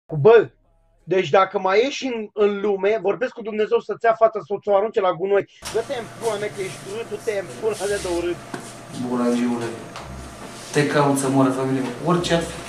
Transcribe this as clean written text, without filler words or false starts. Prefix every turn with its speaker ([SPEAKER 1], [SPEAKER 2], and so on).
[SPEAKER 1] Bă, deci dacă mai ieși în lume, vorbesc cu Dumnezeu să-ți ia fata să o arunce la gunoi. Dă-te în pula mea că ești urât, du-te în pula mea de urât.
[SPEAKER 2] Bună, Giule. Te caut să moară familia. Orice ar fi.